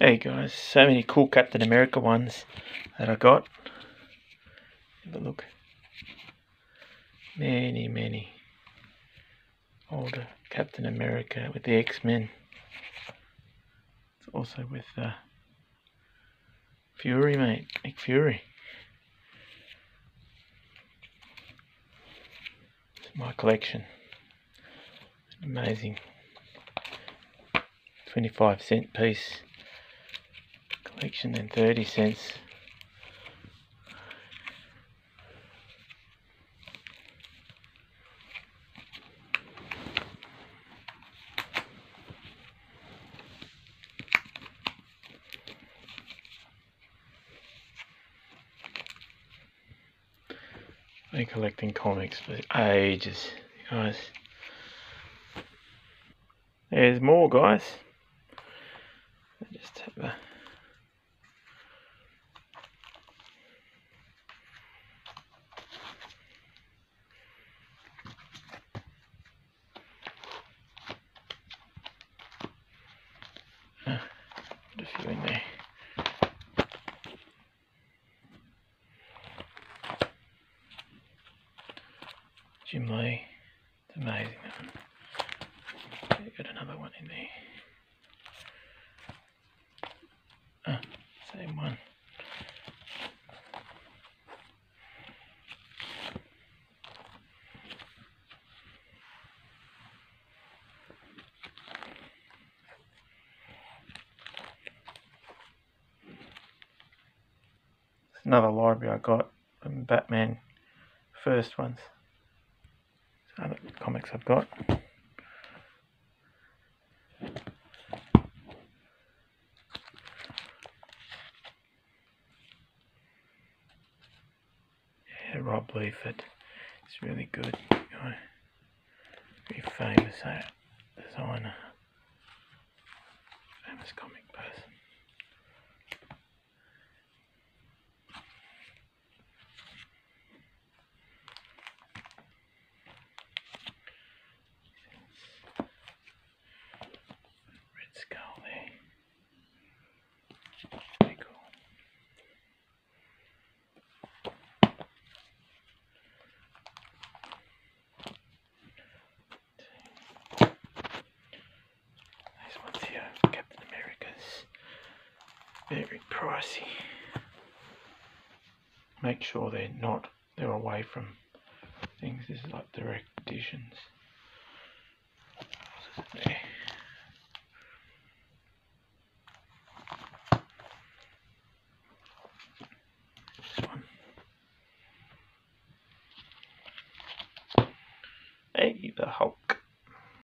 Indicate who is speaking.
Speaker 1: Hey guys, so many cool Captain America ones that I got. Have a look. Many older Captain America with the X-Men. It's also with Fury, mate. Nick Fury. It's my collection. Amazing. 25-cent piece collection and 30 cents. Been collecting comics for ages, guys. There's more, guys. Just have a put a few in there. Jim Lee, it's amazing. Got another one in there. Same one. It's another library I got from Batman first ones. Other comics I've got. Yeah, Rob Liefeld. It's really good. Guy. Very famous designer. Famous comic person. Red Skull there. Pretty cool. These ones here, Captain America's. Very pricey. Make sure they're away from things. This is like direct editions. There. This one. Hey, the Hulk.